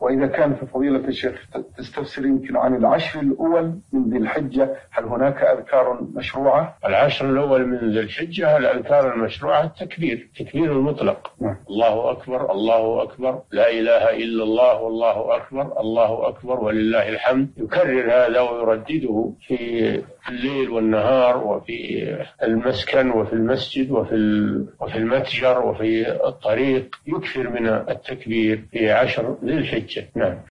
وإذا كان في فضيلة الشيخ تستفسر يمكن عن العشر الأول من ذي الحجة، هل هناك أذكار مشروعة؟ العشر الأول من ذي الحجة الأذكار المشروعة التكبير المطلق. الله أكبر الله أكبر لا إله إلا الله والله أكبر الله أكبر ولله الحمد. يكرر هذا ويردده في الليل والنهار وفي المسكن وفي المسجد وفي المتجر وفي الطريق. يكثر من التكبير في عشر ذي الحجة. نعم.